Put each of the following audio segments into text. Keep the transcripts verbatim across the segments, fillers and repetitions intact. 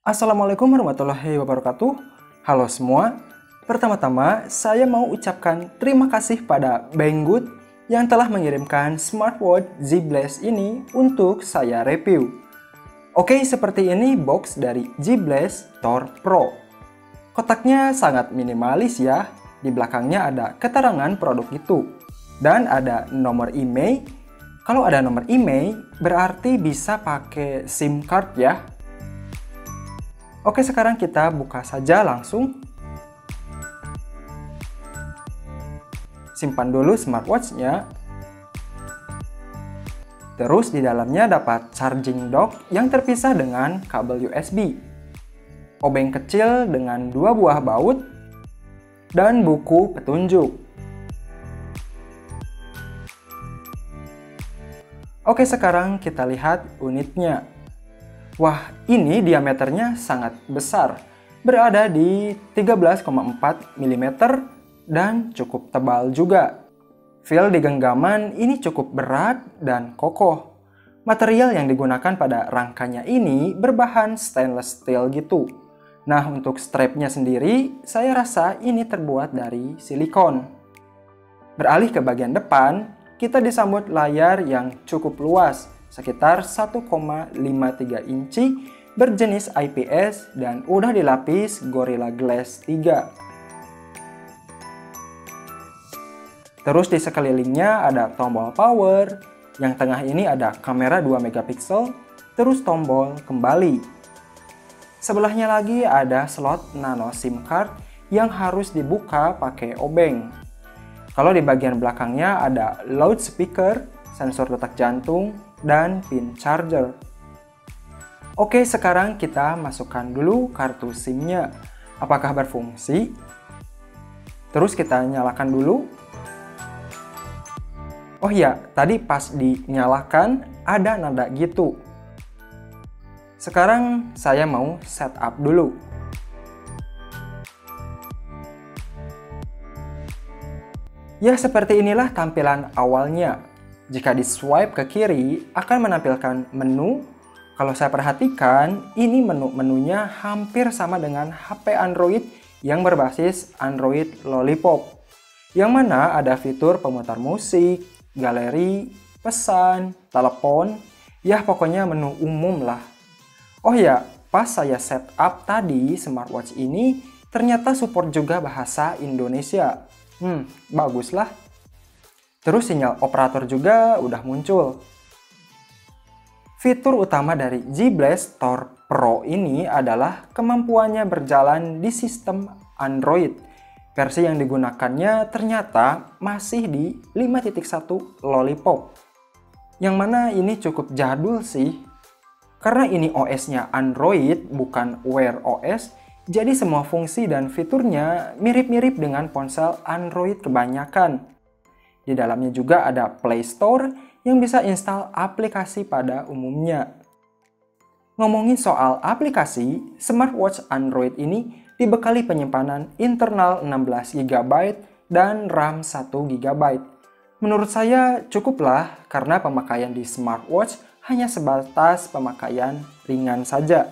Assalamualaikum warahmatullahi wabarakatuh. Halo semua. Pertama-tama, saya mau ucapkan terima kasih pada Banggood yang telah mengirimkan smartwatch Z Blaze ini untuk saya review. Oke, seperti ini box dari Z Blaze Tor Pro. Kotaknya sangat minimalis ya. Di belakangnya ada keterangan produk itu. Dan ada nomor email. Kalau ada nomor email, berarti bisa pakai SIM card ya. Oke, sekarang kita buka saja langsung. Simpan dulu smartwatch-nya. Terus di dalamnya dapat charging dock yang terpisah dengan kabel U S B. Obeng kecil dengan dua buah baut. Dan buku petunjuk. Oke, sekarang kita lihat unitnya. Wah, ini diameternya sangat besar, berada di tiga belas koma empat milimeter dan cukup tebal juga. Feel di genggaman ini cukup berat dan kokoh. Material yang digunakan pada rangkanya ini berbahan stainless steel gitu. Nah, untuk strapnya sendiri, saya rasa ini terbuat dari silikon. Beralih ke bagian depan, kita disambut layar yang cukup luas, sekitar satu koma lima tiga inci, berjenis I P S dan udah dilapis Gorilla Glass tiga. Terus di sekelilingnya ada tombol power, yang tengah ini ada kamera dua megapiksel, terus tombol kembali. Sebelahnya lagi ada slot nano SIM card yang harus dibuka pakai obeng. Kalau di bagian belakangnya ada loudspeaker, sensor detak jantung, dan pin charger. Oke, sekarang kita masukkan dulu kartu SIM-nya. Apakah berfungsi? Terus kita nyalakan dulu. Oh iya, tadi pas dinyalakan ada nada gitu. Sekarang saya mau setup dulu. Ya, seperti inilah tampilan awalnya. Jika di swipe ke kiri, akan menampilkan menu. Kalau saya perhatikan, ini menu-menunya hampir sama dengan H P Android yang berbasis Android Lollipop. Yang mana ada fitur pemutar musik, galeri, pesan, telepon, ya pokoknya menu umum lah. Oh ya, pas saya setup tadi smartwatch ini, ternyata support juga bahasa Indonesia. Hmm, bagus lah. Terus sinyal operator juga udah muncul. Fitur utama dari Z Blaze Tor Pro ini adalah kemampuannya berjalan di sistem Android. Versi yang digunakannya ternyata masih di lima titik satu Lollipop. Yang mana ini cukup jadul sih. Karena ini O S-nya Android bukan Wear O S, jadi semua fungsi dan fiturnya mirip-mirip dengan ponsel Android kebanyakan. Di dalamnya juga ada Play Store yang bisa install aplikasi pada umumnya. Ngomongin soal aplikasi, smartwatch Android ini dibekali penyimpanan internal enam belas giga byte dan RAM satu giga byte. Menurut saya cukuplah karena pemakaian di smartwatch hanya sebatas pemakaian ringan saja.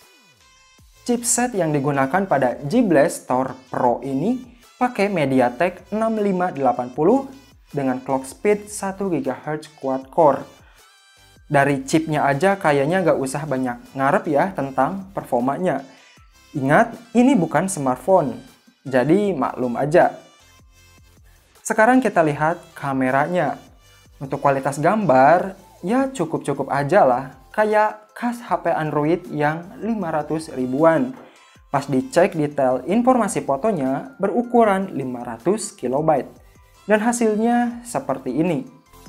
Chipset yang digunakan pada Z Blaze Tor Pro ini pakai MediaTek enam lima delapan nol dengan clock speed satu gigahertz quad core. Dari chipnya aja kayaknya gak usah banyak ngarep ya tentang performanya. Ingat, ini bukan smartphone, jadi maklum aja. Sekarang kita lihat kameranya. Untuk kualitas gambar, ya cukup-cukup aja lah. Kayak khas H P Android yang lima ratus ribuan. Pas dicek detail informasi fotonya berukuran lima ratus kilobyte. Dan hasilnya seperti ini.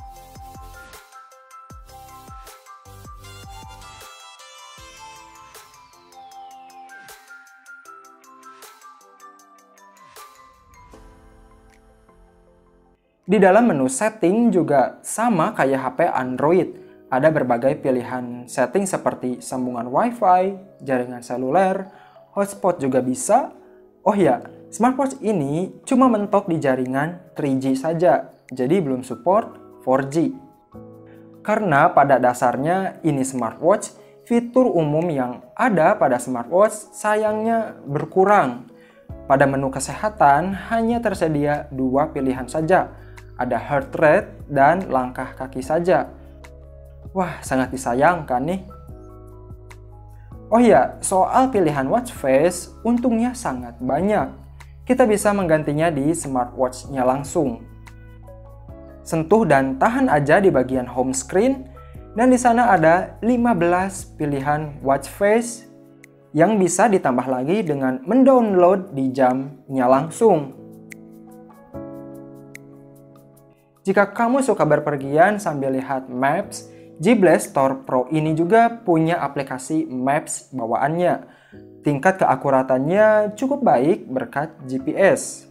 Di dalam menu setting juga sama kayak H P Android. Ada berbagai pilihan setting seperti sambungan Wi-Fi, jaringan seluler, hotspot juga bisa. Oh ya, smartwatch ini cuma mentok di jaringan tiga G saja, jadi belum support empat G. Karena pada dasarnya ini smartwatch fitur umum yang ada pada smartwatch sayangnya berkurang. Pada menu kesehatan hanya tersedia dua pilihan saja, ada heart rate dan langkah kaki saja. Wah, sangat disayangkan nih. Oh iya, soal pilihan watch face, untungnya sangat banyak. Kita bisa menggantinya di smartwatch-nya langsung. Sentuh dan tahan aja di bagian home screen, dan di sana ada lima belas pilihan watch face yang bisa ditambah lagi dengan mendownload di jamnya langsung. Jika kamu suka berpergian sambil lihat Maps, G-Blast Store Pro ini juga punya aplikasi Maps bawaannya. Tingkat keakuratannya cukup baik berkat G P S.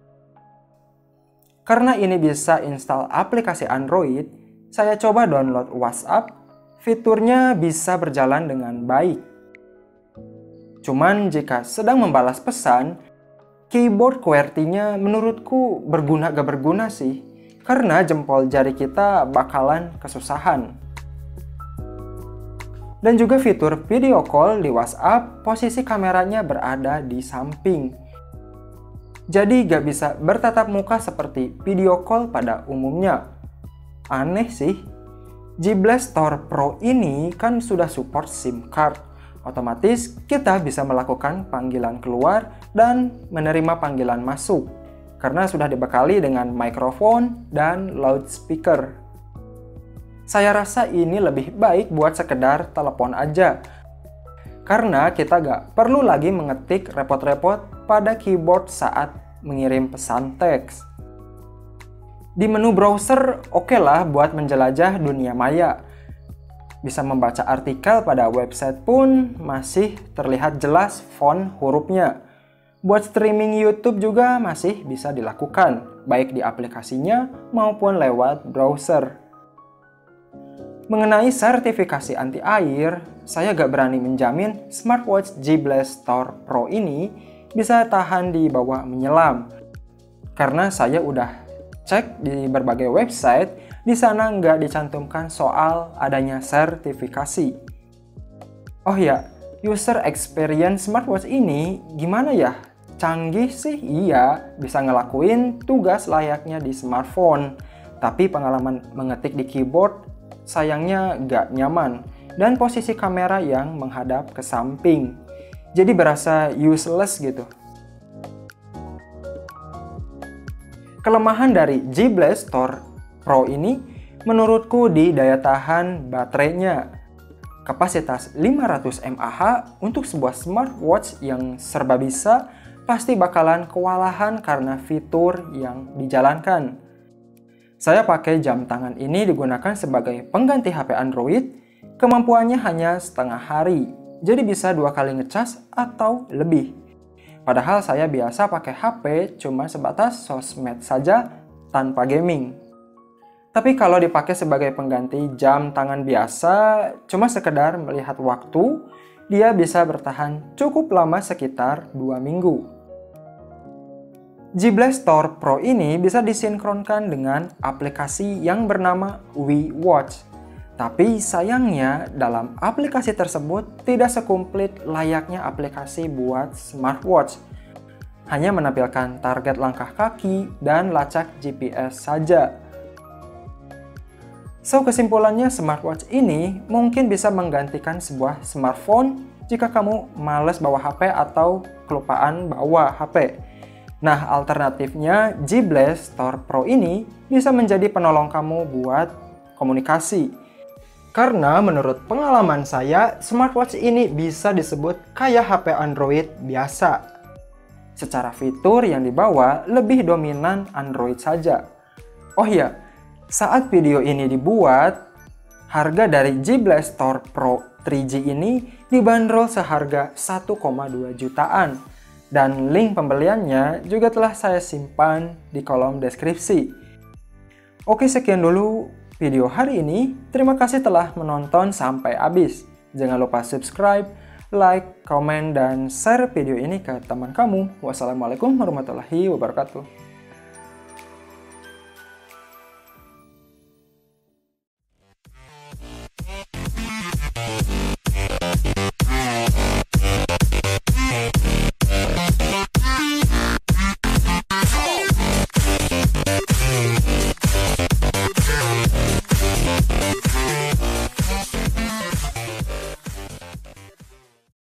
Karena ini bisa install aplikasi Android, saya coba download WhatsApp. Fiturnya bisa berjalan dengan baik. Cuman jika sedang membalas pesan, keyboard QWERTY-nya menurutku berguna gak berguna sih. Karena jempol jari kita bakalan kesusahan. Dan juga fitur video call di WhatsApp, posisi kameranya berada di samping. Jadi gak bisa bertatap muka seperti video call pada umumnya. Aneh sih. G-Blast Store Pro ini kan sudah support SIM card. Otomatis kita bisa melakukan panggilan keluar dan menerima panggilan masuk. Karena sudah dibekali dengan mikrofon dan loudspeaker. Saya rasa ini lebih baik buat sekedar telepon aja. Karena kita gak perlu lagi mengetik repot-repot pada keyboard saat mengirim pesan teks. Di menu browser oke lah buat menjelajah dunia maya. Bisa membaca artikel pada website pun masih terlihat jelas font hurufnya. Buat streaming YouTube juga masih bisa dilakukan, baik di aplikasinya maupun lewat browser. Mengenai sertifikasi anti air, saya gak berani menjamin smartwatch G-Blast Store Pro ini bisa tahan di bawah menyelam. Karena saya udah cek di berbagai website, di sana nggak dicantumkan soal adanya sertifikasi. Oh ya, user experience smartwatch ini gimana ya? Canggih sih iya, bisa ngelakuin tugas layaknya di smartphone. Tapi pengalaman mengetik di keyboard sayangnya nggak nyaman, dan posisi kamera yang menghadap ke samping. Jadi berasa useless gitu. Kelemahan dari G-Blast Store Pro ini menurutku di daya tahan baterainya. Kapasitas lima ratus mAh untuk sebuah smartwatch yang serba bisa pasti bakalan kewalahan karena fitur yang dijalankan. Saya pakai jam tangan ini digunakan sebagai pengganti H P Android, kemampuannya hanya setengah hari, jadi bisa dua kali ngecas atau lebih. Padahal saya biasa pakai H P cuma sebatas sosmed saja tanpa gaming. Tapi kalau dipakai sebagai pengganti jam tangan biasa, cuma sekedar melihat waktu, dia bisa bertahan cukup lama sekitar dua minggu. G-Blast Store Pro ini bisa disinkronkan dengan aplikasi yang bernama WeWatch. Tapi sayangnya dalam aplikasi tersebut tidak sekomplit layaknya aplikasi buat smartwatch. Hanya menampilkan target langkah kaki dan lacak G P S saja. So kesimpulannya smartwatch ini mungkin bisa menggantikan sebuah smartphone jika kamu males bawa H P atau kelupaan bawa H P. Nah, alternatifnya G-Blast Store Pro ini bisa menjadi penolong kamu buat komunikasi. Karena menurut pengalaman saya, smartwatch ini bisa disebut kayak H P Android biasa. Secara fitur yang dibawa lebih dominan Android saja. Oh iya, saat video ini dibuat, harga dari G-Blast Store Pro tiga G ini dibanderol seharga satu koma dua jutaan. Dan link pembeliannya juga telah saya simpan di kolom deskripsi. Oke, sekian dulu video hari ini. Terima kasih telah menonton sampai habis. Jangan lupa subscribe, like, komen, dan share video ini ke teman kamu. Wassalamualaikum warahmatullahi wabarakatuh.